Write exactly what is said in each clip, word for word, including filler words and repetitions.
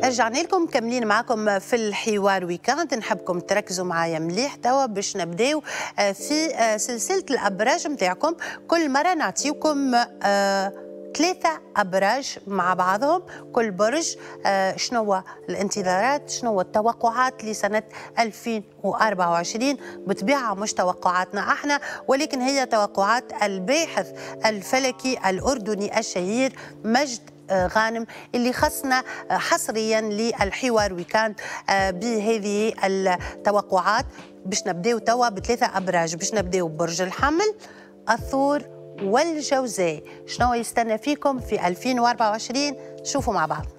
رجعنا لكم مكملين معكم في الحوار ويكاند. نحبكم تركزوا معايا مليح توا باش نبداو في سلسله الابراج نتاعكم. كل مره نعطيكم ثلاثة أبراج مع بعضهم، كل برج آه شنو هو الانتظارات، شنو هو التوقعات لسنة ألفين وأربعة وعشرين. بطبيعة مش توقعاتنا احنا، ولكن هي توقعات الباحث الفلكي الأردني الشهير مجد غانم اللي خصنا حصريا للحوار ويكاند بهذه التوقعات. باش نبداو توا بثلاثة أبراج، باش نبداو ببرج الحمل، الثور والجوزاء. شنو يستنى فيكم في ألفين وأربعة وعشرين؟ شوفوا مع بعض.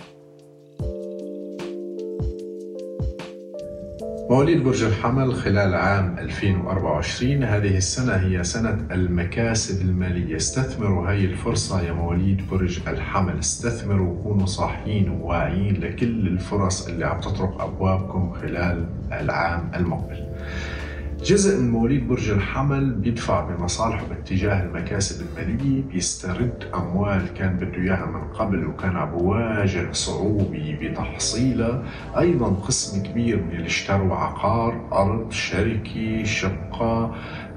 مواليد برج الحمل خلال عام ألفين وأربعة وعشرين، هذه السنة هي سنة المكاسب المالية. استثمروا هاي الفرصة يا مواليد برج الحمل، استثمروا وكونوا صاحيين وواعيين لكل الفرص اللي عم تطرق أبوابكم خلال العام المقبل. جزء من مواليد برج الحمل بيدفع بمصالحه باتجاه المكاسب المالية، بيسترد أموال كان بده إياها من قبل وكان عم بواجه صعوبة بتحصيلها. أيضا قسم كبير من اللي اشتروا عقار، أرض، شركة، شقة،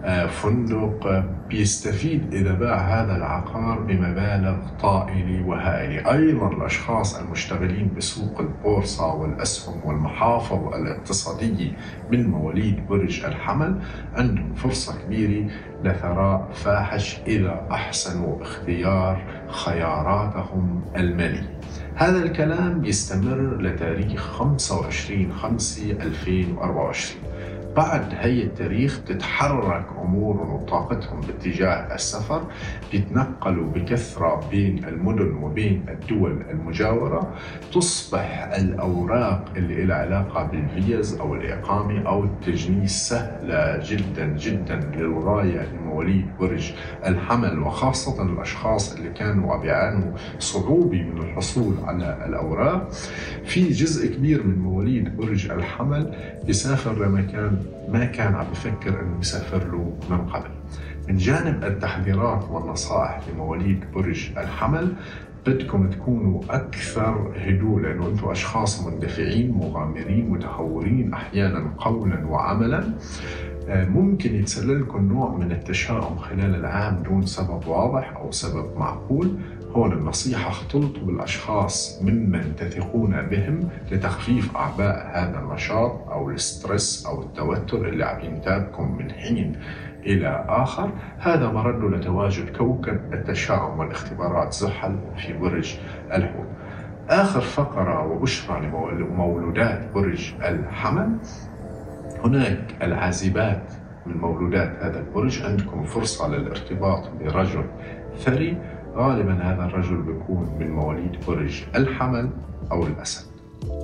فندق، بيستفيد إذا باع هذا العقار بمبالغ طائلة وهائلة. أيضا الأشخاص المشتغلين بسوق البورصة والأسهم والمحافظ الاقتصادية من مواليد برج الحمل عندهم فرصة كبيرة لثراء فاحش إذا أحسنوا اختيار خياراتهم المالية. هذا الكلام يستمر لتاريخ خمسة وعشرين خمسة ألفين وأربعة وعشرين. بعد هي التاريخ تتحرك أمورهم وطاقتهم باتجاه السفر، بيتنقلوا بكثرة بين المدن وبين الدول المجاورة. تصبح الأوراق اللي لها علاقة بالفيز أو الإقامة أو التجنيس سهلة جدا جدا للغاية لمواليد برج الحمل، وخاصة الأشخاص اللي كانوا بيعانوا صعوبة من الحصول على الأوراق. في جزء كبير من مواليد برج الحمل بيسافر لمكان ما كان عم بفكر انه يسافر له من قبل. من جانب التحذيرات والنصائح لمواليد برج الحمل، بدكم تكونوا اكثر هدوء، لانه انتم اشخاص مندفعين مغامرين متهورين احيانا قولا وعملا. ممكن يتسللكم نوع من التشاؤم خلال العام دون سبب واضح او سبب معقول. هون النصيحة: اختلطوا بالأشخاص ممن تثقون بهم لتخفيف أعباء هذا النشاط أو الستريس أو التوتر اللي عم ينتابكم من حين إلى آخر. هذا مرد لتواجد كوكب التشاؤم والاختبارات زحل في برج الحوت. آخر فقرة وبشرى لمولودات برج الحمل: هناك العازبات من مولودات هذا البرج عندكم فرصة للارتباط برجل ثري. غالبا هذا الرجل بيكون من مواليد برج الحمل أو الأسد.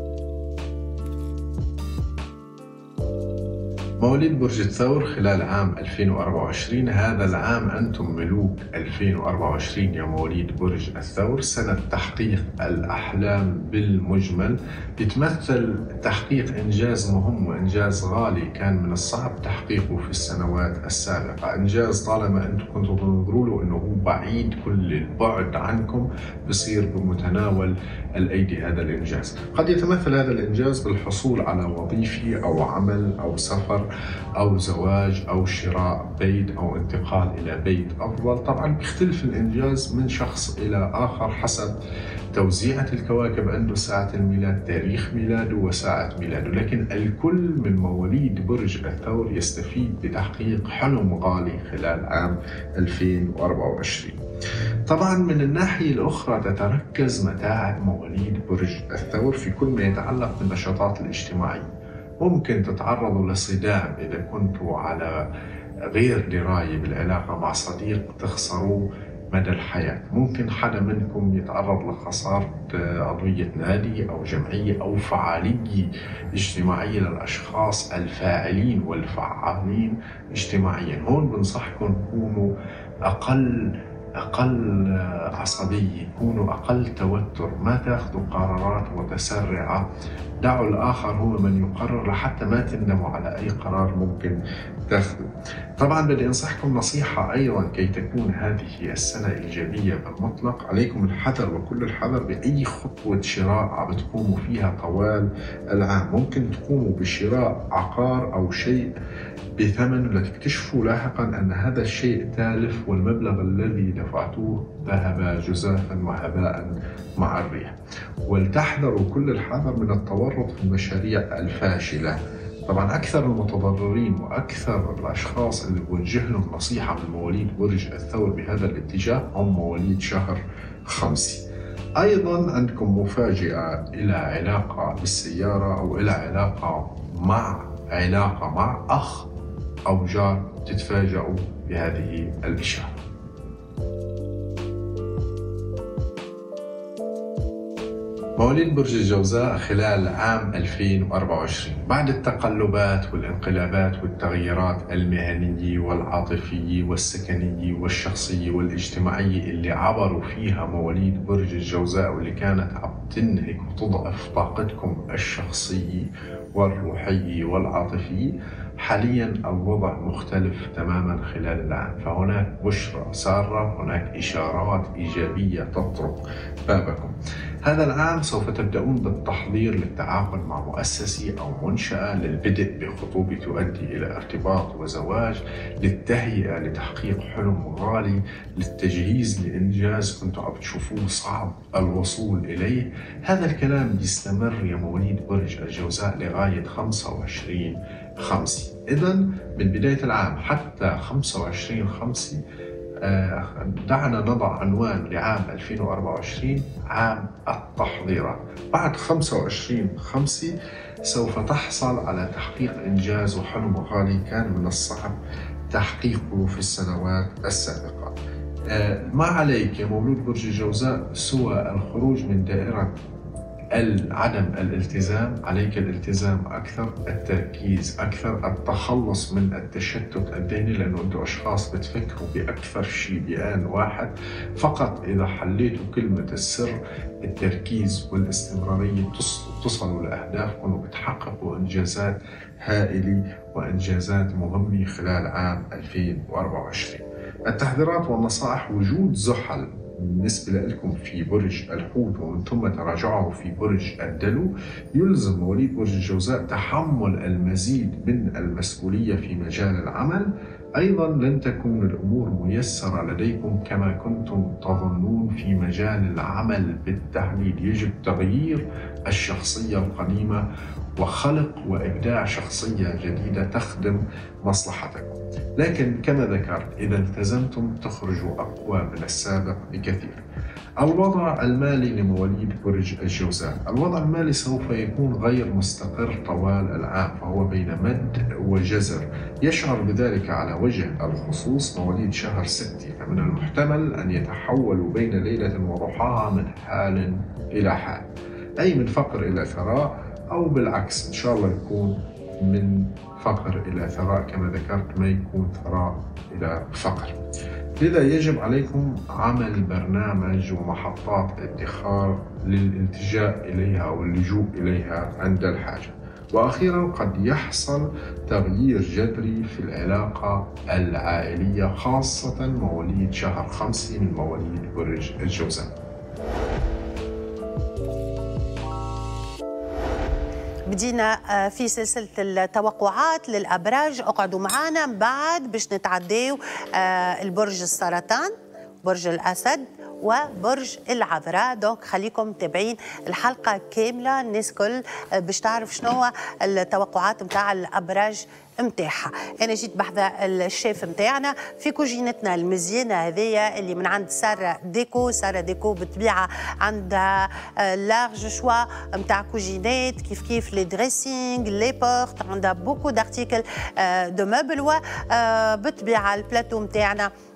مواليد برج الثور خلال عام ألفين وأربعة وعشرين، هذا العام أنتم ملوك ألفين وأربعة وعشرين يا مواليد برج الثور. سنة تحقيق الأحلام بالمجمل، بتمثل تحقيق إنجاز مهم وإنجاز غالي كان من الصعب تحقيقه في السنوات السابقة. إنجاز طالما أنتم كنتوا تنظروا له أنه هو بعيد كل البعد عنكم، بصير بمتناول الأيدي هذا الإنجاز. قد يتمثل هذا الإنجاز بالحصول على وظيفة أو عمل أو سفر أو زواج أو شراء بيت أو انتقال إلى بيت أفضل. طبعا بيختلف الإنجاز من شخص إلى آخر حسب توزيعة الكواكب عنده ساعة الميلاد، تاريخ ميلاده وساعة ميلاده، لكن الكل من مواليد برج الثور يستفيد بتحقيق حلم غالي خلال عام ألفين وأربعة وعشرين. طبعا من الناحية الأخرى تتركز متاعب مواليد برج الثور في كل ما يتعلق بالنشاطات الاجتماعية. ممكن تتعرضوا لصدام إذا كنتوا على غير دراية بالعلاقة مع صديق تخسروه مدى الحياة. ممكن حدا منكم يتعرض لخسارة عضوية نادي أو جمعية أو فعالية اجتماعية للأشخاص الفاعلين والفعالين اجتماعيا. هون بنصحكم تكونوا أقل أقل عصبية، كونوا أقل توتر، ما تاخذوا قرارات متسرعة. دعوا الآخر هو من يقرر لحتى ما تندموا على أي قرار ممكن تاخذوا. طبعا بدي انصحكم نصيحة ايضا كي تكون هذه السنة ايجابية بالمطلق، عليكم الحذر وكل الحذر باي خطوة شراء عم تقوموا فيها طوال العام. ممكن تقوموا بشراء عقار او شيء بثمن لتكتشفوا لاحقا ان هذا الشيء تالف والمبلغ الذي دفعتوه ذهب جزافا وهباء مع الريح. ولتحذروا كل الحذر من التورط في المشاريع الفاشلة. طبعا أكثر المتضررين وأكثر الأشخاص اللي بوجه لهم نصيحة من مواليد برج الثور بهذا الاتجاه هم مواليد شهر خمسة. أيضا عندكم مفاجأة إلى علاقة بالسيارة أو إلى علاقة مع علاقة مع أخ أو جار، تتفاجئوا بهذه الإشارة. مواليد برج الجوزاء خلال عام ألفين وأربعة وعشرين بعد التقلبات والانقلابات والتغييرات المهنية والعاطفية والسكنية والشخصية والاجتماعية اللي عبروا فيها مواليد برج الجوزاء واللي كانت عم تنهك وتضعف طاقتكم الشخصية والروحية والعاطفية، حاليا الوضع مختلف تماما خلال العام. فهناك بشرى سارة، هناك إشارات إيجابية تطرق بابكم. هذا العام سوف تبدأون بالتحضير للتعاقد مع مؤسسة أو منشأة، للبدء بخطوبة تؤدي إلى ارتباط وزواج، للتهيئة لتحقيق حلم غالي، للتجهيز لإنجاز كنتوا عم تشوفوه صعب الوصول إليه. هذا الكلام يستمر يا مواليد برج الجوزاء لغاية خمسة وعشرين خمسة. إذن من بداية العام حتى خمسة وعشرين خمسة دعنا نضع عنوان لعام ألفين وأربعة وعشرين عام التحضيرات. بعد خمسة وعشرين خمسة سوف تحصل على تحقيق إنجاز وحلم غالي كان من الصعب تحقيقه في السنوات السابقة. ما عليك يا مولود برج الجوزاء سوى الخروج من دائرة عدم الالتزام. عليك الالتزام أكثر، التركيز أكثر، التخلص من التشتت الذهني، لأنه أنتم أشخاص بتفكروا بأكثر شيء بآن واحد. فقط إذا حليتوا كلمة السر، التركيز والاستمرارية، تصلوا لأهدافكم وبتحققوا إنجازات هائلة وإنجازات مهمة خلال عام ألفين وأربعة وعشرين. التحذيرات والنصائح: وجود زحل بالنسبة لكم في برج الحوت ومن ثم تراجعه في برج الدلو يلزم مواليد برج الجوزاء تحمل المزيد من المسؤولية في مجال العمل. أيضا لن تكون الأمور ميسرة لديكم كما كنتم تظنون في مجال العمل بالتحديد. يجب تغيير الشخصية القديمة وخلق وإبداع شخصية جديدة تخدم مصلحتكم. لكن كما ذكرت إذا التزمتم تخرجوا أقوى من السابق بكثير. الوضع المالي لمواليد برج الجوزاء: الوضع المالي سوف يكون غير مستقر طوال العام، فهو بين مد وجزر. يشعر بذلك على وجه الخصوص مواليد شهر ستة، فمن المحتمل أن يتحولوا بين ليلة وضحاها من حال إلى حال، أي من فقر إلى ثراء، أو بالعكس إن شاء الله يكون من فقر إلى ثراء كما ذكرت، ما يكون ثراء إلى فقر. لذا يجب عليكم عمل برنامج ومحطات ادخار للالتجاء إليها واللجوء إليها عند الحاجة. وأخيرا قد يحصل تغيير جذري في العلاقة العائلية، خاصة مواليد شهر خمسة من مواليد برج الجوزاء. بدينا في سلسلة التوقعات للأبراج. اقعدوا معنا من بعد باش نتعداو البرج السرطان، برج الأسد وبرج العذراء. دونك خليكم متابعين الحلقة كاملة، الناس كل باش تعرف شنو هو التوقعات متاع الأبراج متاعها. أنا جيت بحذا الشيف متاعنا في كوجينتنا المزيانة هذيا اللي من عند سارة ديكو. سارة ديكو بالطبيعة عندها لارج شوا متاع كوجينات، كيف كيف لي دريسينغ، لي بورت، عندها بوكو دارتيكل دو موبل. وبالطبيعة البلاتو متاعنا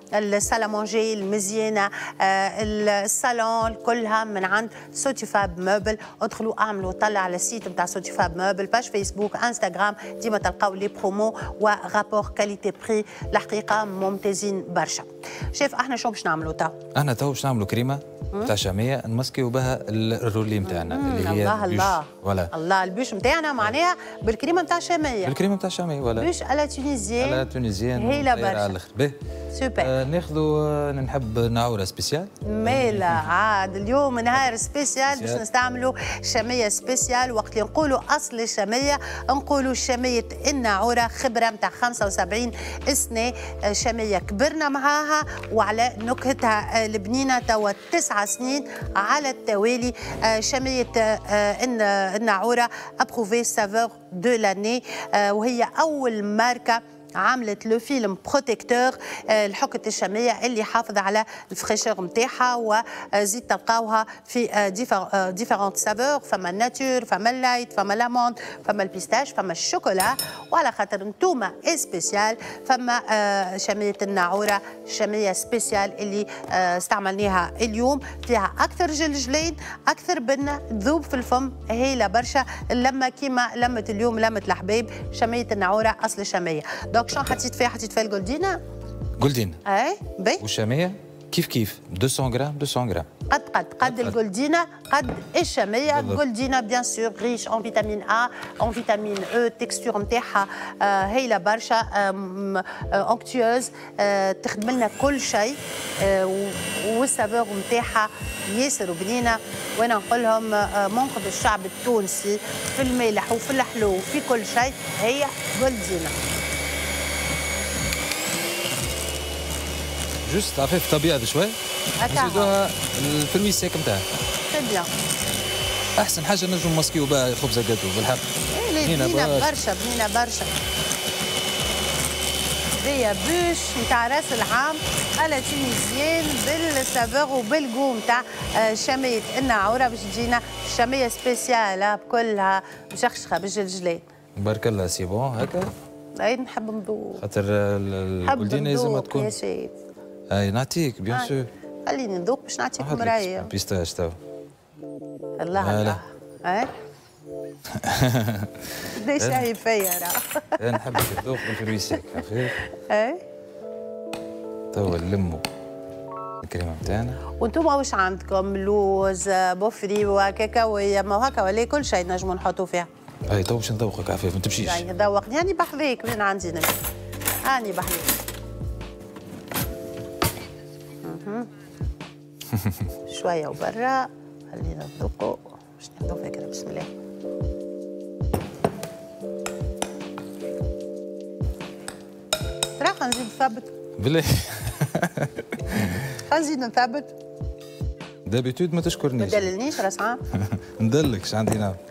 السالامونجي المزيانه، الصالون كلها من عند سوتيفاب موبل. ادخلوا اعملوا طلع على السيت نتاع سوتيفاب موبل، باش فيسبوك، انستغرام، ديما تلقاو لي برومو ورابور كاليتي بري، الحقيقه ممتازين برشا. شايف احنا شو باش نعملوا تو؟ احنا تو باش نعملوا كريمه تاع شاميه نمسكيو بها الرولي نتاعنا اللي هي الله الله ولا الله البوش نتاعنا معناها بالكريمه نتاع شاميه، بالكريمه نتاع شاميه ولا بوش على تونيزيان على تونيزيان هيلا برشا. باهي سوبر. آه ناخذوا آه نحب نعوره سبيسيال مالا عاد اليوم نهار سبيسيال باش نستعملوا شاميه سبيسيال. وقت اللي نقولوا اصل الشاميه نقولوا شاميه الناعوره، خبره نتاع خمسة وسبعين سنه، شاميه كبرنا معاها وعلى نكهتها البنينه توا تسعة سنين على التوالي. شاميه الناعوره ابروفي سافور دو لاني، وهي اول ماركه عملت لو فيلم بروتيكتور الحكة الشامية اللي حافظ على الفريشور نتاعها، وزيد تلقاوها في ديفيرونت سافور، فما الناتور، فما اللايت، فما لاموند، فما البيستاش، فما الشوكولا. وعلى خاطر نتوما سبيسيال فما شامية الناعورة شامية سبيسيال اللي استعملناها اليوم، فيها أكثر جلجلين، أكثر بنة، تذوب في الفم، هيلة برشا. لما كيما لمت اليوم لمت الحبايب، شامية الناعورة أصل الشامية. دونك شنو حطيت فيها؟ حطيت فيها الجولدينا. جولدينا اي بي. والشاميه كيف كيف مئتين غرام مئتين غرام، قد قد قد الجولدينا قد الشاميه. الجولدينا بيان سور ريش اون فيتامين ا، اون فيتامين او، التكستور نتاعها هايله برشا، اونكتيوز، تخدم لنا كل شيء، والسافور نتاعها ياسر وبنينه. وانا نقول لهم منقذ الشعب التونسي في المالح وفي الحلو وفي كل شيء هي جولدينا. جوست عفيف طبيعي شوي نزيدوها الفروي سيك نتاعها. تري بيان. احسن حاجه نجم نمسكيو بها خبزه جاتو بالحق. بنينه برشا بنينه برشا. هي بوش نتاع راس العام على تونيزيان بالسافور وبالجو نتاع شاميه الناعوره، باش تجينا شاميه سبيسيال بكلها مشخشخه بالجلجلين. بارك الله سي بون هكا. اي نحب نذوق خاطر الجولدينا لازم تكون. يا شيف اي نعطيك بيان سور. خليني نذوق باش نعطيك مرايه. بيستاش تو. الله الله. اي قداش هي فيا راه. انا نحبك تذوق بالفروي سيك عفيف. اي توا نلموا الكريمه نتاعنا. وانتم واش عندكم؟ لوز، بوفري وكاكاويه، ما هكا ولا كل شيء نجموا نحطوا فيها. اي تو باش نذوقك عفيف ما تمشيش. يعني ذوقني هاني بحذيك وين عندي نمشي. هاني بحذيك. شويه وبرا خلينا نذوقوا باش ناخذوا فكره. بسم الله. ترى نزيد نثبت. بالله. نزيد نثبت. دابيتود ما تشكرنيش. ما تدللنيش راس عام. ندلك اش عندي نعم.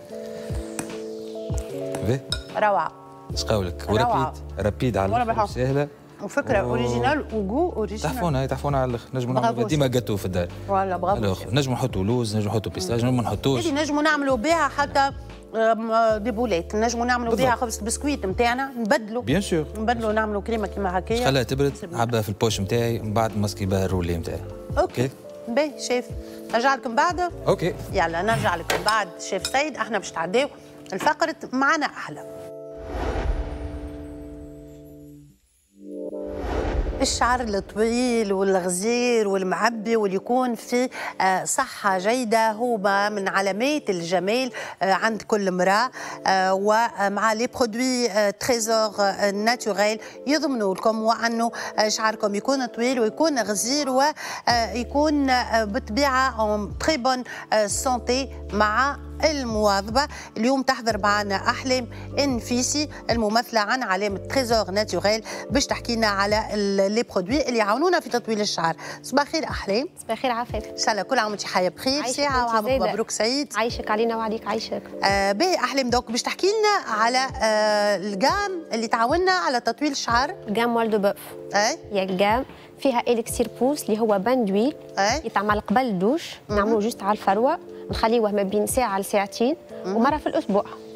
باهي. روعه. اش قولك؟ ورابيد رابيد على سهله. وفكره اوريجينال وجو اوريجينال. تحفونا تحفونا على الاخر. نجموا نعملوا ديما جاتو في الدار. فوالا برافو. نجموا نحطوا لوز، نجموا نحطوا بيستاج، نجموا ما نحطوش. نجموا نعملوا بها حتى دي بوليت، نجموا نعملوا بها خبز البسكويت نتاعنا، نبدلوا بيان سور نبدلوا نعملوا كريمه كيما هكايا. خليها تبرد نعبها في البوش نتاعي من بعد نمسكي بها الرولي نتاعي. اوكي باهي شيف. نرجع لكم بعد. اوكي يلا نرجع لكم بعد شيف سيد. احنا باش تعداو الفقره معنا احلى. الشعر الطويل والغزير والمعبي واللي يكون في صحة جيدة هو من علامات الجمال عند كل امرأة، ومع لي برودوي تريزور ناتوريل يضمنوا لكم وأنه شعركم يكون طويل ويكون غزير ويكون بطبيعة تري بون سونتي مع المواظبة. اليوم تحضر معنا أحلام النفيسي الممثلة عن علامة تريزور ناتوريل باش تحكي لنا على لي برودوي اللي يعاونونا في تطويل الشعر. صباح الخير أحلام. صباح الخير عفاف. إن شاء الله كل عام وأنت حية بخير، ساعة وعامك مبروك سعيد. عايشك علينا وعليك عايشك. آه باهي أحلام، دوك باش تحكي لنا على آه الجام اللي تعاوننا على تطويل الشعر. الجام والدو بوف. أي هي الجام فيها إليكسير بوس اللي هو بان دويل يتعمل قبل الدوش، نعملوه جوست على الفروة، نخليوه ما بين ساعة لساعتين ومرة في الأسبوع.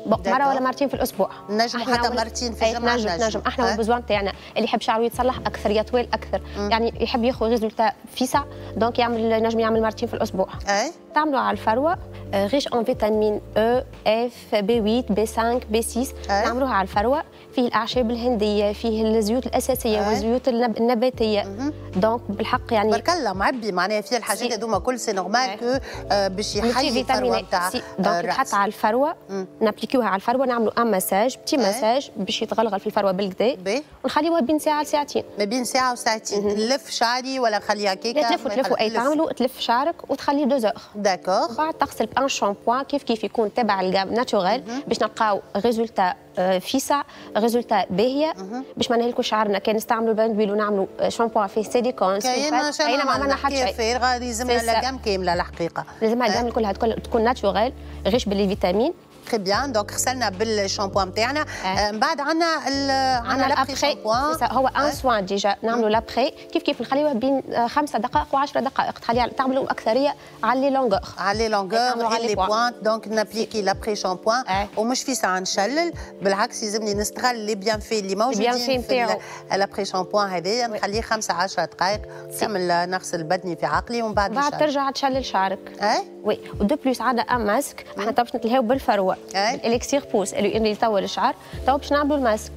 مره ولا مرتين في الاسبوع. نجم حتى مرتين في الجمعه. نجم نجم احنا والبزوان تاعنا اللي يحب شعره يتصلح اكثر يطول اكثر. مم. يعني يحب ياخذ ريزولتا فيسع دونك يعمل نجم يعمل مرتين في الاسبوع. اي تعملوا على الفروه ريش اون فيتامين او اف بي ثمانية بي خمسة بي ستة. نعملوها على الفروه، فيه الاعشاب الهنديه، فيه الزيوت الاساسيه أي. والزيوت النباتيه. مم. دونك بالحق يعني بارك الله معبي معناها فيه الحاجات هذوما كل سي نورمال كو باش يحيي الفروه نتاع دونك تحط على الفروه، نابليكيوها على الفروه، نعملوا ان مساج بتي مساج باش يتغلغل في الفروه بالكدا، ونخليوها بين ساعه لساعتين. ما بين ساعه وساعتين. نلف شعري ولا نخليها كيكه؟ لا تلف تلف اي تعملوا تلف شعرك وتخليه دو زور. داكور. بعد تغسل بان شامبوان كيف كيف يكون تبع الجام ناتشورال باش نلقاو ريزولتا فيسع، ريزولتا باهيه، باش ما نهلكوا شعرنا. كان نستعملوا الباندويل ونعملوا شامبوان فيه سيليكون كاين كاين ما عملنا حتى شيء. غادي لازمنا لاكام كامله الحقيقه. لازمها الجام كلها تكون ناتشورال غيش بالفيتامين. تري بيان. دونك غسلنا بالشامبوان نتاعنا. آه. من بعد عندنا عندنا لابخي شامبوان. هو ان سوان ديجا نعملوا لابخي كيف كيف نخليوها بين خمسة دقائق وعشرة دقائق. تخليها تعملوا الاكثريه على لي لونغور. على لي لونغور على لي بوانت. دونك نابليكي لابخي شامبوان. آه. ومش في ساعه نشلل، بالعكس يلزمني نستغل لي بيان في اللي موجودين في لابخي شامبوان هذايا، نخليه خمسة عشرة دقائق كامل نغسل بدني في عقلي ومن بعد بعد ترجع تشلل شعرك. اي وي. ودو بليس عندنا ان ماسك احنا تو باش نتلهاو بالفروه. الاليكسير بوس اللي يطول الشعر. تو باش نعملوا الماسك.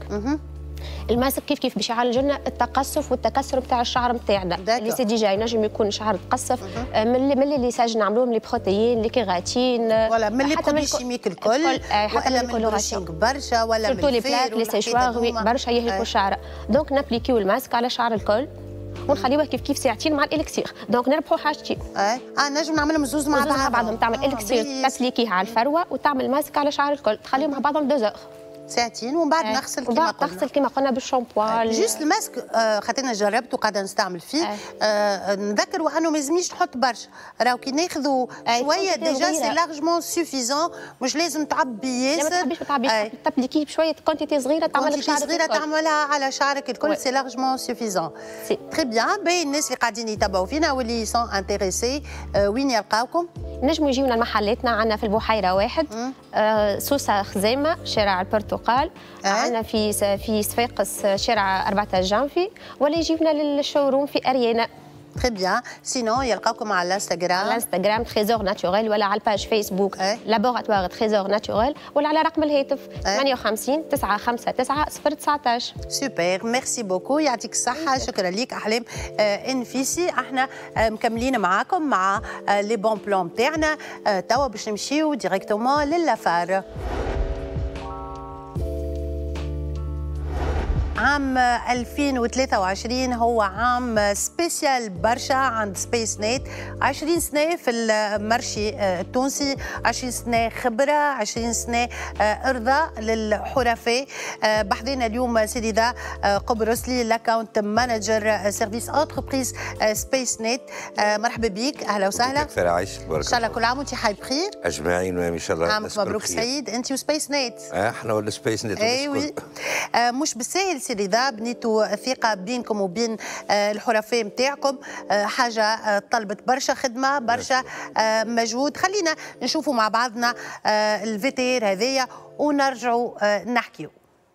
الماسك كيف كيف باش يعالج لنا التقصف والتكسر نتاع الشعر نتاعنا اللي سي ديجا ينجم يكون شعر تقصف من من اللي ساج نعملوهم لي بروتيين لي كيراتين ولا من لي برودوي شيميك الكل ولا من البروشينغ برشا ولا من لي بلاك لي سيشوار برشا يهلكوا الشعر. دونك نابليكيو الماسك على شعر الكل ونخليوها كيف كيف ساعتين مع الالكسير. دونك نربحوا حاجتين. اي اه نجم نعملهم زوز مع بعض. مع بعضهم تعمل الكسير تسليكيها على الفروه وتعمل ماسك على شعر الكل، تخليهم مع بعضهم دو زور ساعتين ومن بعد نغسل كيما قلنا. نغسل كيما قلنا بالشامبوان. جوست الماسك آه خاطرنا جربت وقاعده نستعمل فيه. آه نذكر وانه ما لازمنيش نحط برشا، راهو كي ناخذوا شويه ديجا سي لارجمون سوفيزون، مش لازم تعبي ياسر. لا ما تحبيش ما تعبيش، تبليكيه بشويه كونتيتي صغيره تعمل لك شعرك صغيره تعملها على شعرك الكل. سي لارجمون سوفيزون. تري بيان. باهي الناس اللي قاعدين يتابعوا فينا واللي سون انتريسي وين يلقاوكم؟ نجموا يجيونا لمحلاتنا. عندنا في البحيره واحد، آه سوسه خزامه شارع البرتقال، عندنا في في صفاقس شارع أربعة جانفي، ولا يجيبنا للشوروم في اريانا. تري بيان. سينون يلقاوكم على الانستغرام. على الانستغرام تريزور ناتشورال، ولا على الباج فيسبوك لابوراتوار تريزور ناتشورال، ولا على رقم الهاتف ثمانية وخمسين تسعة خمسة تسعة صفر تسعطاش. سوبر ميرسي بوكو، يعطيك الصحة. شكرا ليك أحلام آه انفيسي. احنا آه مكملين معاكم مع آه لي بون بلون تاعنا. آه توا باش نمشيو ديريكتومون للافار. عام ألفين وثلاثة وعشرين هو عام سبيسيال برشا عند سبيس نت. عشرين سنة في المرشي التونسي، عشرين سنة خبرة، عشرين سنة إرضاء للحرفاء. بحضينا اليوم سيدي ذا قبرصلي لاكاونت مانجر سيرفيس انتربريز سبيس نت. مرحبا بك، أهلا وسهلا. دكتورة عايشة بارك إن شاء الله كل عام وأنت حي بخير. أجمعين وإن شاء الله. عامك مبروك سعيد أنت وسبيس نت. احنا ولا سبيس نت. أيوي. مش بالساهل سيدي ذا، بنيتوا ثقة بينكم وبين الحرفاء نتاعكم، حاجة طلبت برشا خدمة برشا مجهود. خلينا نشوفوا مع بعضنا الفيتير هذايا ونرجعوا نحكيو.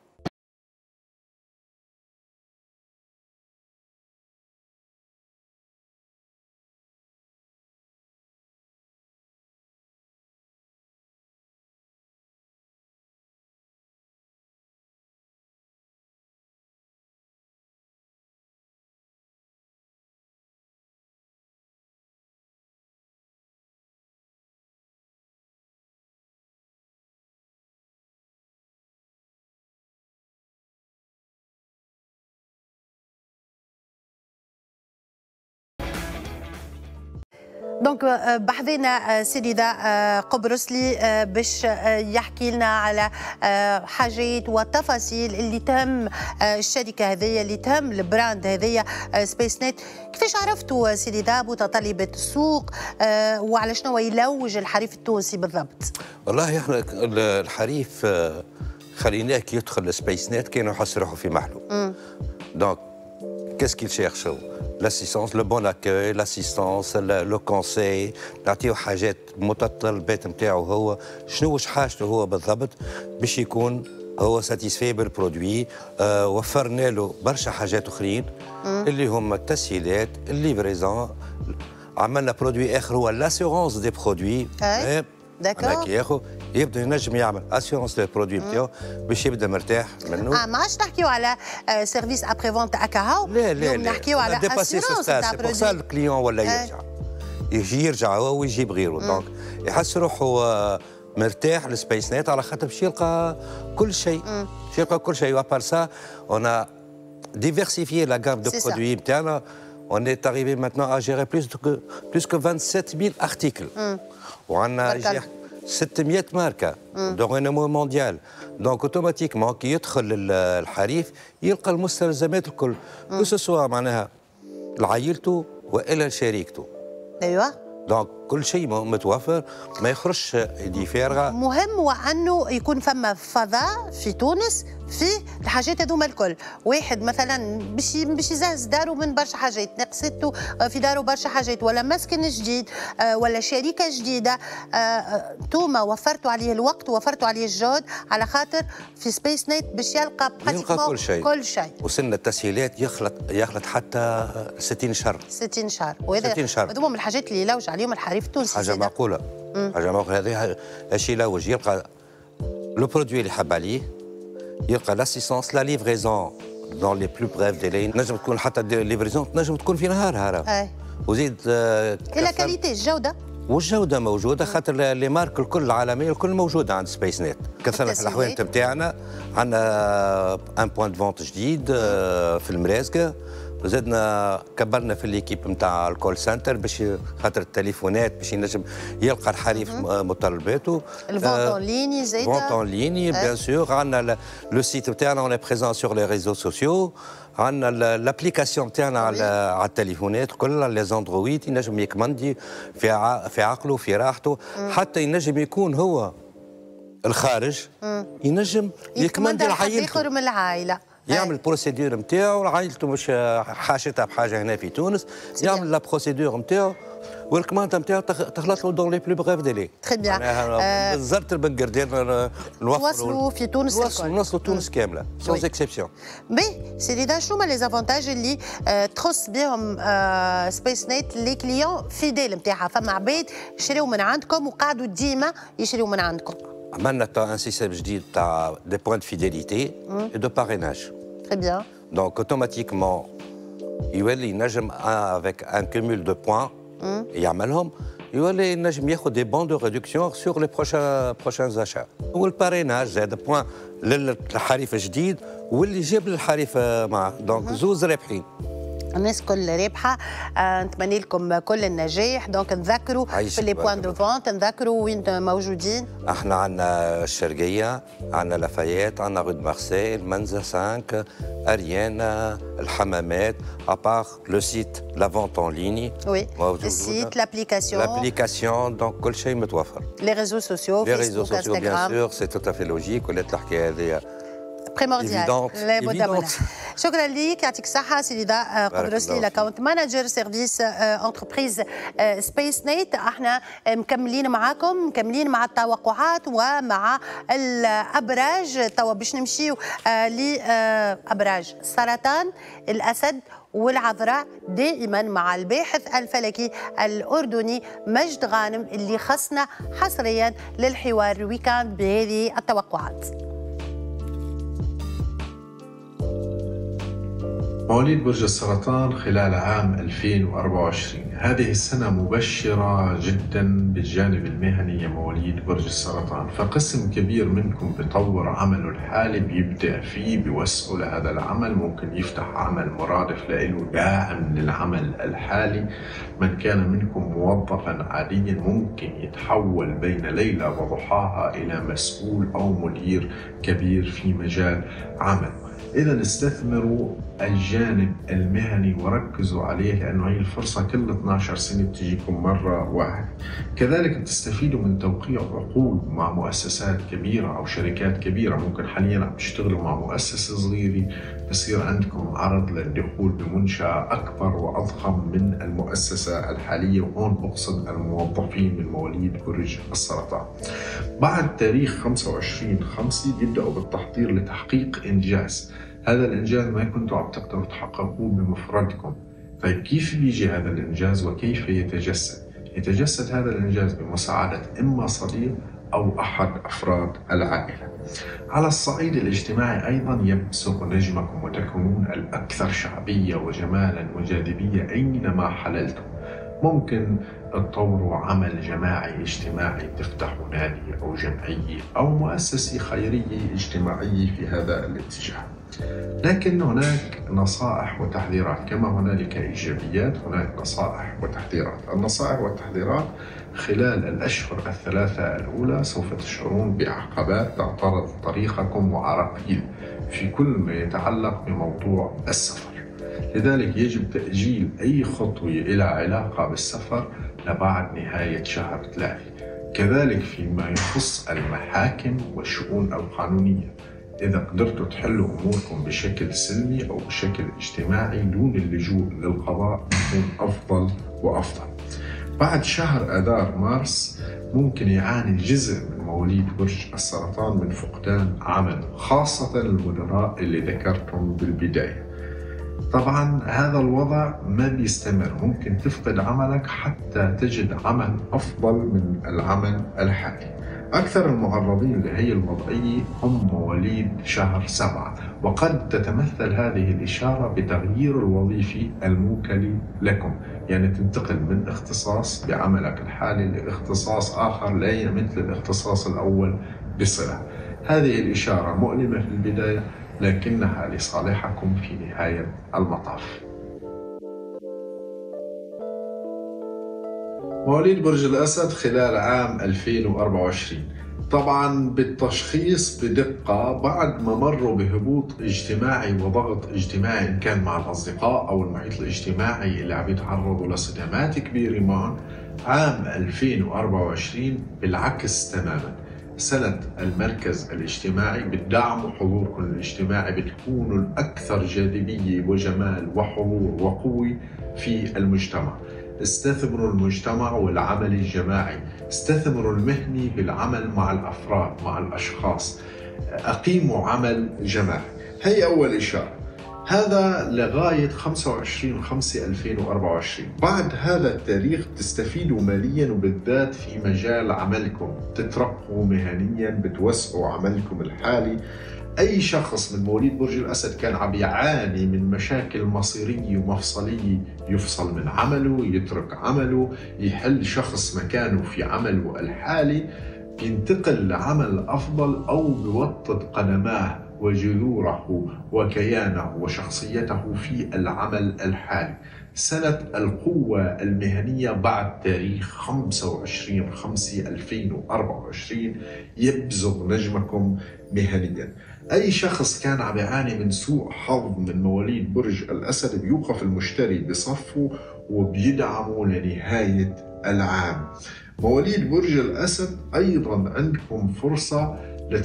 دونك بحذينا سيدي ذا قبرصلي باش يحكي لنا على حاجات وتفاصيل اللي تهم الشركه هذيا، اللي تهم البراند هذيا سبيس نت. كيفاش عرفتوا سيدي ذا متطلبات السوق وعلى شنو يلوج الحريف التونسي بالضبط؟ والله احنا الحريف خليناه كي يدخل سبيس نت كانوا يحس روحه في محله. دونك كاس كيل شيرشوا لاسيستونس لو بون اكوي لاسيستونس لو كونساي نعطيو حاجات متطلبات نتاعو هو شنو واش حاجته هو بالضبط باش يكون هو ساتيسفي بالبرودوي. آه وفرنا له برشا حاجات اخرين اللي هما التسهيلات الليفريزون. عملنا برودوي اخر هو لاسيورونس دي برودوي. داكور ياخذ يبدا ينجم يعمل اسيورونس لو برودوي نتاعو باش يبدا مرتاح منه. اه ما عادش نحكيو على سيرفيس ابري فونت اكاهو. لا لا لا نحكيو على اسيورونس تاع برودوي. بور الكليون ولا يرجع يجي يرجع هو ويجيب غيره. دونك يحس روحه مرتاح لسبيس نت على خاطر باش يلقى كل شيء. باش يلقى كل شيء. وابار سا اون diversifié la gamme de produits نتاعنا. On est arrivé maintenant à gérer plus que plus que vingt-sept mille articles. وعندنا ستمائة ماركة دو رينومون مونديال. دونك اوتوماتيكمون كي يدخل الحريف يلقى المستلزمات الكل كو سوا معناها لعائلته والا لشريكته. ايوه دونك كل شيء متوفر ما يخرجش يدي فارغه. مهم وانه يكون فما فضاء في تونس في الحاجات هذوما الكل. واحد مثلا باش باش يزهز دارو من برشا حاجات، نقصته في دارو برشا حاجات، ولا مسكن جديد ولا شركه جديده. انتوما وفرتوا عليه الوقت ووفرتوا عليه الجهد على خاطر في سبيس نت باش يلقى يلقى كل شيء. كل شيء وصلنا التسهيلات يخلط يخلط حتى ستين شهر. ستين شهر. وهذا هذوما من الحاجات اللي يلوج عليهم الحريف التونسي. حاجه معقوله. حاجه معقوله. هذه الشيء يلوج يلقى لو برودوي اللي حب عليه، يلقى لاسيستونس لا ليفريزون دون لي بلو بريف ديلي. نجم تكون حتى ليفريزون نجم تكون في نهارها. اي وزيد آه الى كاليتي الجوده. والجوده موجوده خاطر لي مارك الكل العالميه الكل موجوده عند سبيس نت. كثرنا في الاحوال نتاعنا. عندنا ان بوان دو فونت جديد آه في المرازقه. وزدنا كبرنا في ليكيب نتاع الكول سنتر باش خاطر التليفونات باش ينجم يلقى الحريف مطلباته. الفونت اون ليني زيد. الفونت اون ليني بيان سور. عندنا لو سيت نتاعنا اون بريزون سور لي ريزو سوسيو. عندنا لابليكاسيون نتاعنا على على التليفونات كلها لي زاندرويد. ينجم يكمندي في في عقله في راحته. حتى ينجم يكون هو الخارج ينجم يكمندي لعائلته. يخرج من العائله. يعمل البروسيدور نتاعو. عائلته مش حاشتها بحاجه هنا في تونس. يعمل لا بروسيدور نتاعو والكمانده نتاعو تخلط له دون لي بلو بريف ديلي. تخي بيان. بالضبط البنقردين نوصلوا في تونس الكل. نوصلوا تونس كامله سوز اكسبسيون. بي سي رضا شنو هما لي زافونتاج اللي تخص بهم سبيس نت لي كليون فيديل نتاعها؟ فما عباد يشريوا من عندكم وقعدوا ديما يشريوا من عندكم. عملنا ان سيستم جديد تاع دي بوان دو فيديليتي et de parrainage. Très bien. Donc automatiquement يولي ينجم avec un cumul de points يعملهم يولي ينجم ياخذ دي بون دو ريدكسيون سور لي بروشان بروشان اشا. والباريناج زاد بوان للحريف الجديد واللي جاب الحريف معاه. دونك زوز رابحين. الناس كل رابحه. آه نتمنى لكم كل النجاح. دونك نذكروا في لي بوان دو فونت، نذكروا وين موجودين. احنا عندنا الشرقيه، عندنا لافايات، عندنا رود مارسيل، المنزه خمسة، اريانا، الحمامات. ابار لو سيت لا فونت اون ليني. وي السيت لابليكاسيون. لابليكاسيون دونك كل شيء متوفر. لي ريزو سوسيو فيسبوك انستغرام. بيان سور سي تو افي لوجيك ولا الحكايه هذه بريمورديال لابد منها. شكرا لك يعطيك الصحة سي رضا قدرسلي لاكونت مانجر سيرفيس انتربريز سبيس نت. احنا مكملين معاكم مكملين مع التوقعات ومع الابراج. توا باش نمشيو لابراج السرطان، الاسد والعذراء دائما مع الباحث الفلكي الأردني مجد غانم اللي خصنا حصريا للحوار الويكاند بهذه التوقعات. مواليد برج السرطان خلال عام ألفين وأربعة وعشرين، هذه السنة مبشرة جدا بالجانب المهني يا مواليد برج السرطان. فقسم كبير منكم بيطور عمله الحالي، بيبدأ فيه، بيوسعوا لهذا العمل، ممكن يفتح عمل مرادف له داعم للعمل الحالي. من كان منكم موظفا عاديا ممكن يتحول بين ليلة وضحاها إلى مسؤول أو مدير كبير في مجال عمل. إذا استثمروا الجانب المهني وركزوا عليه، لأنه هي الفرصة كل اثنعش سنة بتجيكم مرة واحدة. كذلك تستفيدوا من توقيع عقود مع مؤسسات كبيرة أو شركات كبيرة. ممكن حاليا عم تشتغلوا مع مؤسسة صغيرة بصير عندكم عرض للدخول بمنشأة أكبر وأضخم من المؤسسة الحالية، وهون بقصد الموظفين من مواليد برج السرطان. بعد تاريخ خمسة وعشرين خمسة بيبدأوا بالتحضير لتحقيق إنجاز. هذا الإنجاز ما كنتوا عم تقدروا تحققوه بمفردكم. طيب كيف بيجي هذا الإنجاز وكيف يتجسد؟ يتجسد هذا الإنجاز بمساعدة إما صديق أو أحد أفراد العائلة. على الصعيد الاجتماعي أيضا يبزغ نجمكم وتكونون الأكثر شعبية وجمالا وجاذبية أينما حللتم. ممكن تطوروا عمل جماعي اجتماعي، تفتحوا نادي أو جمعية أو مؤسسة خيرية اجتماعية في هذا الاتجاه. لكن هناك نصائح وتحذيرات، كما هنالك إيجابيات هناك نصائح وتحذيرات. النصائح والتحذيرات: خلال الأشهر الثلاثة الأولى سوف تشعرون بعقبات تعترض طريقكم وعراقيل في كل ما يتعلق بموضوع السفر، لذلك يجب تأجيل أي خطوة إلى علاقة بالسفر لبعد نهاية شهر ثلاثة. كذلك فيما يخص المحاكم والشؤون القانونية، إذا قدرتوا تحلوا أموركم بشكل سلمي أو بشكل اجتماعي دون اللجوء للقضاء يكون أفضل وأفضل. بعد شهر آذار مارس ممكن يعاني جزء من مواليد برج السرطان من فقدان عمل، خاصة المدراء اللي ذكرتم بالبداية. طبعا هذا الوضع ما بيستمر، ممكن تفقد عملك حتى تجد عمل أفضل من العمل الحالي. أكثر المعرضين لهي الوضعية هم مواليد شهر سبعة، وقد تتمثل هذه الإشارة بتغيير الوظيفي الموكل لكم، يعني تنتقل من اختصاص بعملك الحالي لاختصاص آخر لا يمثل الاختصاص الأول بصلة. هذه الإشارة مؤلمة في البداية لكنها لصالحكم في نهاية المطاف. مواليد برج الأسد خلال عام ألفين وأربعة وعشرين، طبعا بالتشخيص بدقة بعد ما مروا بهبوط اجتماعي وضغط اجتماعي إن كان مع الأصدقاء أو المحيط الاجتماعي اللي عم يتعرضوا لصدمات كبيرة معهم، عام ألفين وأربعة وعشرين بالعكس تماما، سنة المركز الاجتماعي بالدعم وحضوركم الاجتماعي بتكونوا الأكثر جاذبية وجمال وحضور وقوة في المجتمع. استثمروا المجتمع والعمل الجماعي، استثمروا المهني بالعمل مع الأفراد مع الأشخاص، أقيموا عمل جماعي. هي أول إشارة، هذا لغاية خمسة وعشرين خمسة ألفين وأربعة وعشرين. بعد هذا التاريخ تستفيدوا ماليا وبالذات في مجال عملكم، تترقوا مهنيا، بتوسعوا عملكم الحالي. أي شخص من مواليد برج الأسد كان عم يعاني من مشاكل مصيرية ومفصلية يفصل من عمله، يترك عمله، يحل شخص مكانه في عمله الحالي، بينتقل لعمل أفضل أو بيوطد قدماه وجذوره وكيانه وشخصيته في العمل الحالي. سنة القوة المهنية بعد تاريخ خمسة وعشرين خمسة ألفين وأربعة وعشرين يبزغ نجمكم مهنيا. أي شخص كان عم يعاني من سوء حظ من مواليد برج الأسد بيوقف المشتري بصفه وبيدعمه لنهاية العام. مواليد برج الأسد أيضا عندكم فرصة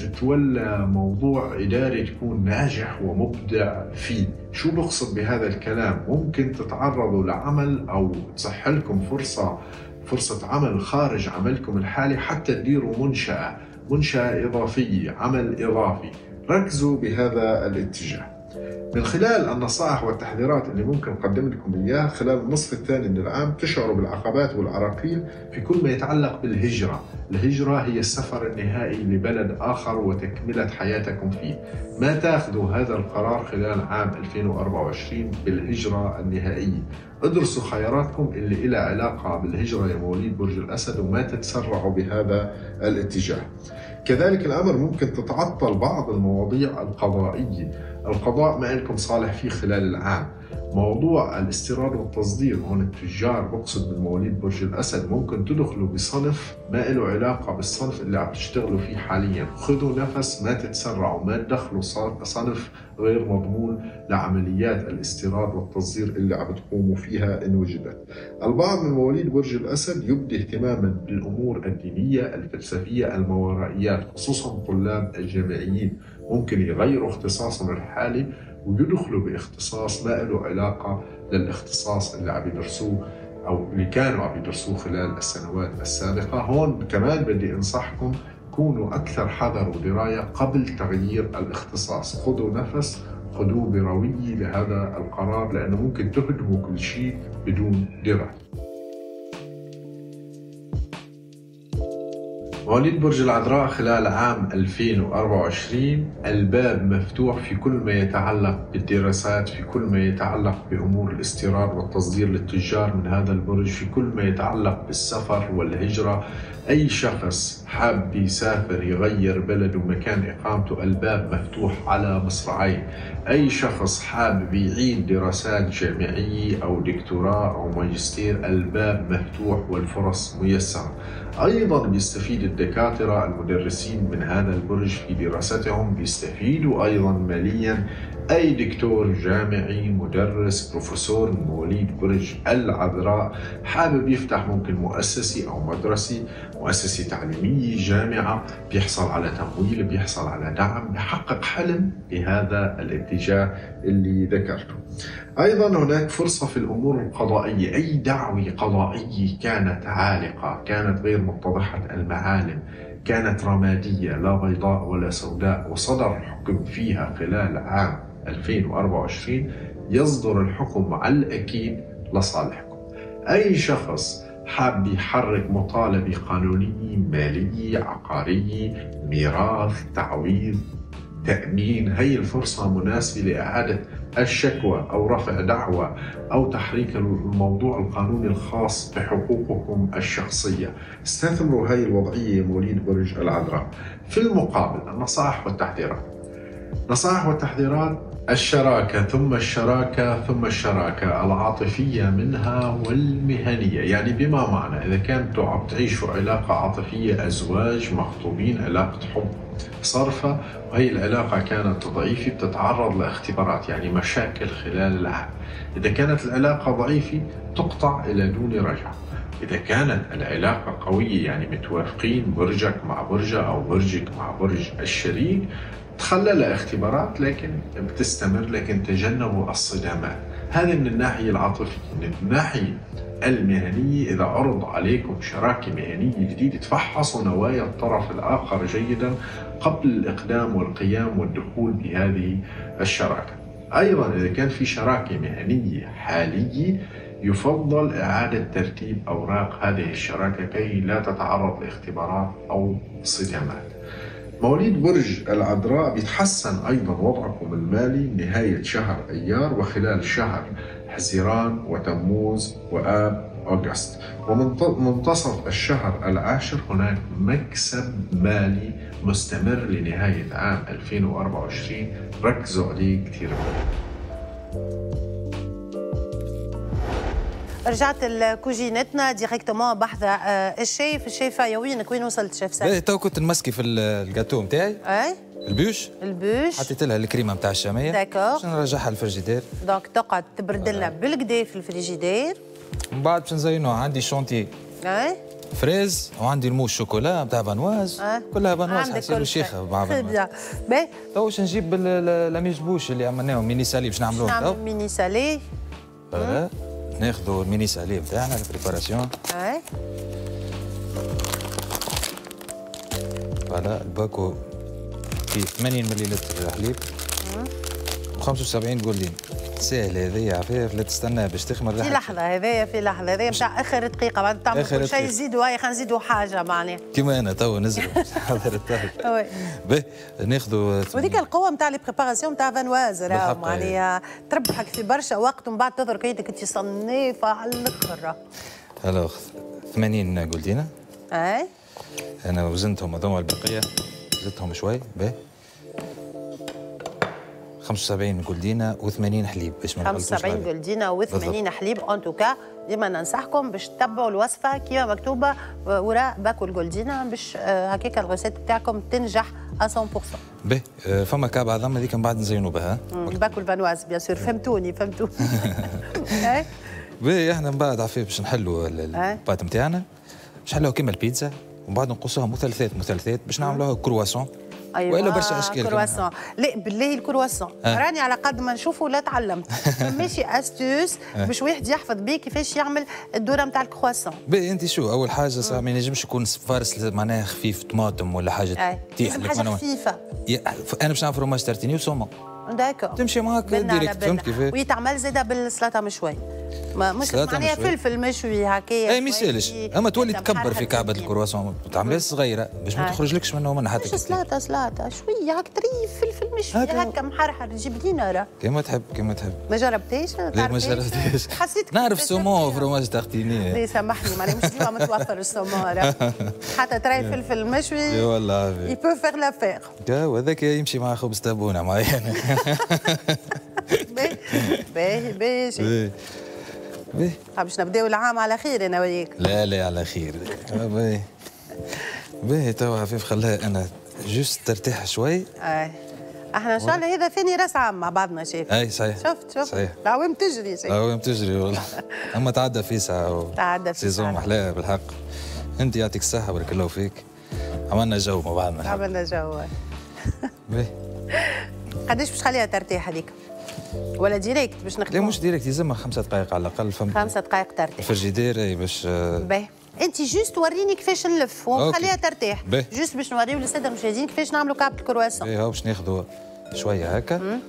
لتتولى موضوع إداري تكون ناجح ومبدع فيه. شو بقصد بهذا الكلام؟ ممكن تتعرضوا لعمل أو تصح لكم فرصة فرصة عمل خارج عملكم الحالي، حتى تديروا منشأة منشأة إضافية، عمل إضافي. ركزوا بهذا الاتجاه. من خلال النصائح والتحذيرات اللي ممكن نقدم لكم إياها خلال النصف الثاني من العام، تشعروا بالعقبات والعراقيل في كل ما يتعلق بالهجرة. الهجرة هي السفر النهائي لبلد آخر وتكملة حياتكم فيه. ما تاخذوا هذا القرار خلال عام ألفين وأربعة وعشرين بالهجرة النهائية. ادرسوا خياراتكم اللي إلها علاقة بالهجرة يا مواليد برج الأسد وما تتسرعوا بهذا الاتجاه. كذلك الأمر ممكن تتعطل بعض المواضيع القضائية، القضاء ما لكم صالح فيه خلال العام. موضوع الاستيراد والتصدير، هون التجار بقصد من مواليد برج الأسد ممكن تدخلوا بصنف ما له علاقة بالصنف اللي عم تشتغلوا فيه حاليا. خذوا نفس، ما تتسرعوا، ما تدخلوا صنف غير مضمون لعمليات الاستيراد والتصدير اللي عم تقوموا فيها إن وجدت. البعض من مواليد برج الأسد يبدي اهتماما بالأمور الدينية الفلسفية الماورائيات، خصوصا طلاب الجامعيين. ممكن يغيروا اختصاصهم الحالي ويدخلوا باختصاص ما له علاقة للاختصاص اللي عم يدرسوه أو اللي كانوا عم يدرسوه خلال السنوات السابقة. هون كمان بدي أنصحكم كونوا أكثر حذر ودراية قبل تغيير الاختصاص. خذوا نفس، خذوه بروية لهذا القرار، لأنه ممكن تهدموا كل شيء بدون دراية. مواليد برج العذراء خلال عام ألفين وأربعة وعشرين الباب مفتوح في كل ما يتعلق بالدراسات، في كل ما يتعلق بأمور الاستيراد والتصدير للتجار من هذا البرج، في كل ما يتعلق بالسفر والهجرة. أي شخص حاب يسافر يغير بلده ومكان إقامته الباب مفتوح على مصراعيه. أي شخص حاب يعيد دراسات جامعية أو دكتوراه أو ماجستير الباب مفتوح والفرص ميسرة. أيضا بيستفيد الدكاترة المدرسين من هذا البرج في دراستهم، بيستفيدوا أيضا ماليا. أي دكتور جامعي مدرس بروفيسور من مواليد برج العذراء حابب يفتح ممكن مؤسسة أو مدرسة مؤسسة تعليمية جامعة، بيحصل على تمويل، بيحصل على دعم، بيحقق حلم بهذا الاتجاه اللي ذكرته. أيضا هناك فرصة في الأمور القضائية. أي دعوة قضائية كانت عالقة، كانت غير متضحة المعالم، كانت رمادية لا بيضاء ولا سوداء، وصدر حكم فيها خلال عام ألفين وأربعة وعشرين، يصدر الحكم على الأكيد لصالحكم. أي شخص حاب يحرك مطالبة قانونية مالية عقارية ميراث تعويض تأمين، هي الفرصة مناسبة لإعادة الشكوى أو رفع دعوى أو تحريك الموضوع القانوني الخاص بحقوقكم الشخصية. استثمروا هاي الوضعية مواليد برج العذراء. في المقابل النصائح والتحذيرات. نصائح والتحذيرات: الشراكة ثم الشراكة ثم الشراكة العاطفية منها والمهنية. يعني بما معنى إذا كنتوا عم تعيشوا علاقة عاطفية أزواج مخطوبين، علاقة حب صرفة، وهي العلاقة كانت ضعيفة بتتعرض لاختبارات يعني مشاكل خلال العام. إذا كانت العلاقة ضعيفة تقطع إلى دون رجعة. إذا كانت العلاقة قوية يعني متوافقين برجك مع برجة أو برجك مع برج الشريك، تخللها اختبارات لكن بتستمر، لكن تجنبوا الصدامات. هذه من الناحية العاطفية. من الناحية المهنية إذا عرض عليكم شراكة مهنية جديدة تفحصوا نوايا الطرف الآخر جيدا قبل الإقدام والقيام والدخول بهذه الشراكة. أيضا إذا كان في شراكة مهنية حالية يفضل إعادة ترتيب أوراق هذه الشراكة كي لا تتعرض لاختبارات أو صدامات. مواليد برج العذراء بيتحسن أيضا وضعكم المالي نهاية شهر أيار وخلال شهر حزيران وتموز وآب أغسطس، ومنتصف الشهر العاشر هناك مكسب مالي مستمر لنهاية عام ألفين وأربعة وعشرين. ركزوا عليه كثير. رجعت لكوجينتنا ديريكتومون بحث الشيف. الشيفة يوين وين وصلت شيف سامي؟ تو كنت نمسكي في الجاتو نتاعي. اي البوش البوش حطيت لها الكريمه نتاع الشاميه. داكور. باش نرجعها للفريجيدير. دونك تقعد تبرد لنا بالكدا في الفريجيدير. من بعد باش نزينوها. عندي شونتي اي فريز وعندي الموس شوكولا نتاع بانواز. أه. كلها بانواز حتصير شيخه مع بانواز. باهي تو باش نجيب لاميش بوش اللي عملناهم ميني سالي باش نعملوه. نعمل ميني سالي. فوالا ناخذوا الميني سالي نتاعنا البريباراسيون. اي فوالا الباكو فيه ثمانين مليلتر حليب وخمسة وسبعين جولدين. ساهل هذايا عفاف لا تستنى باش تخمر. في لحظة هذايا في لحظة هذايا نتاع آخر دقيقة بعد تعمل كل شيء يزيدوا هاي خلينا نزيدوا حاجة معناها. كيما أنا توا نزلوا حاضر الطاهي. باهي ناخذوا. وذيك القوة نتاع لي بريباراسيون نتاع فانواز راهو معناها تربحك في برشا وقت ومن بعد تظهر كيدك أنت صنيفة على الآخر. ألوغ ثمانين جولدينة. أي أنا وزنتهم هذوما البقية زدتهم شوي. باهي خمسة وسبعين جولدينة وثمانين حليب باش ما نغلطوش. خمسة وسبعين جولدينة وثمانين حليب. اون توكا ديما ننصحكم باش تتبعوا الوصفة كيما مكتوبة وراء باكو الجولدينة باش هكاك الغوسيت تاعكم تنجح مية بالمية. باهي فما كعب عظم هذيك من بعد نزينوا بها. باكو البانواز بيان سور. فهمتوني فهمتوني. باهي احنا من بعد عفاف باش نحلوا البات نتاعنا باش نحلوها كيما البيتزا ومن بعد نقصوها مثلثات مثلثات باش نعملوها كرواسون أيوة. والا برشا اشكال كرواسون. لا بالله الكرواسون آه. راني على قد ما نشوفه لا تعلمت. ماشي استوس آه. باش واحد يحفظ بيه كيفاش يعمل الدوره نتاع الكرواسون. باهي انت شو اول حاجه صح ما ينجمش يكون فارس معناها خفيف طماطم ولا حاجه تيح لك حاجه خفيفه. انا باش نعمل فروماج تارتيني وسومون. داكور تمشي معاك ديريكت فهمت كيفاش؟ ويتعمل زاده بالسلطه مشوي. ما مش معناها فلفل مشوي هكايا. اي ما يسالش اما تولي تكبر في كعبه الكرواسون تعملها صغيره باش ما تخرجلكش منه منها حتى مش سلطه سلطه شويه هاك طريف فلفل مشوي هكا محرحر جيب لينا راه. كيما تحب كيما تحب. ما جربتيش؟ لا ما جربتيش. حسيت نعرف سومون وفروماج تارتيني. لا سامحني معناها مش ديما متوفر السومون راه. حتى تراي فلفل مشوي. اي والله. يي بو فيغ لافير. وهذاك يمشي مع خبز تابونه معينه. باهي باهي باهي باهي باش نبداو العام على خير انا وياك. لا لا على خير. باهي باهي توا عفيف خلاها انا جوست ترتاح شوي. اي احنا ان شاء الله هذا ثاني راس عام مع بعضنا شايف. اي صحيح. شفت شفت صحيح. العوام تجري شايف. العوام تجري والله. اما تعدى في ساعه. تعدى في ساعه. سيزون محلاها بالحق. انت يعطيك الصحه بارك الله فيك. عملنا جو مع بعضنا. عملنا جو. باهي قداش باش تخليها ترتاح هذيك؟ ولا ديريكت باش نخدموا؟ لا مش ديريكت يلزمها خمسة دقائق على الأقل فهمت. خمسة دقائق ترتاح. فرجيدير اي باش. باهي أنت جوست وريني كيفاش نلف ونخليها ترتاح. باهي جوست باش نوريو للسادة المشاهدين كيفاش نعملوا كعبة الكرواسون. باهي هاو باش ناخذوا شوية هكا.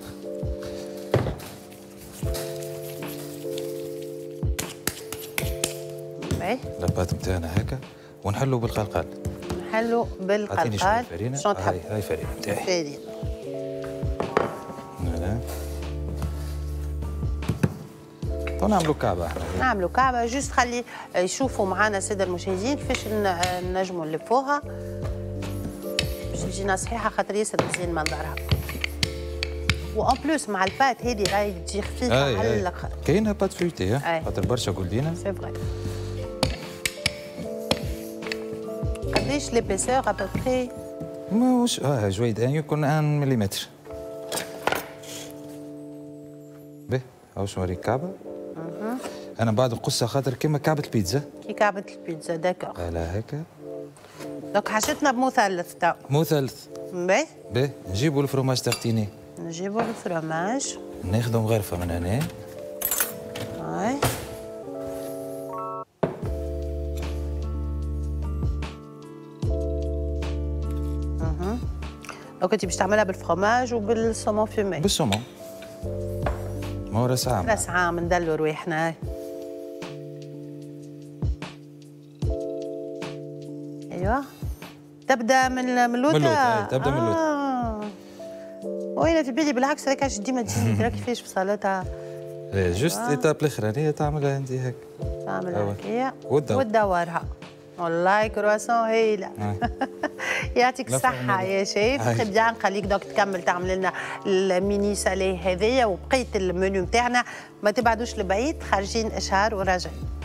باهي لاباط نتاعنا هكا ونحلوا بالقلقال. نحلوا بالقلقال. شنو تحب؟ هاي هاي فرينة نتاعي. فرينة. ونعملوا كعبة احنا. نعملوا كعبة جوست خلي يشوفوا معنا السادة المشاهدين كيفاش نجموا نلفوها باش تجينا صحيحة خاطر ياسر مزيان منظرها. وان بلوس مع البات هذه راهي تجي خفيفة على الاخر. كاينها بات فيوتي خاطر برشا قولينا. سي فغي. قداش ليبيسور ابوبخي؟ ماهوش اه جويد يكون واحد مليمتر. باهي هاو شنو نوريك كعبة. أنا بعد نقصها خاطر كيما كعبة البيتزا. كي كعبة البيتزا داكور. فوالا هكا. دوك حاجتنا بمثلث تو. مثلث. باهي. باهي نجيبوا الفروماج تارتيني. نجيبوا الفروماج. ناخذوا مغرفة من هنا. هاي. اها. دوك أنت باش تعملها بالفروماج وبالسومون فيمي. بالسومون. ما هو راس عام. راس عام ندلوا رواحنا. هاي. ايوه تبدا من من اللوطه. من اللوطه تبدا من اللوطه. آه. وانا في بالي بالعكس هيك ديما تجي ترى كيفاش بصالتها. لا جوست ايتاب الاخرانيه تعملها انت هيك. تعملها هكايا وتدور. وتدورها. والله كرواسون هايله. يعطيك الصحة يا شيف. تخي بيان نخليك دوك تكمل تعمل لنا الميني ساليه هذايا وبقية المنيو نتاعنا ما تبعدوش لبعيد خارجين اشهار وراجعين.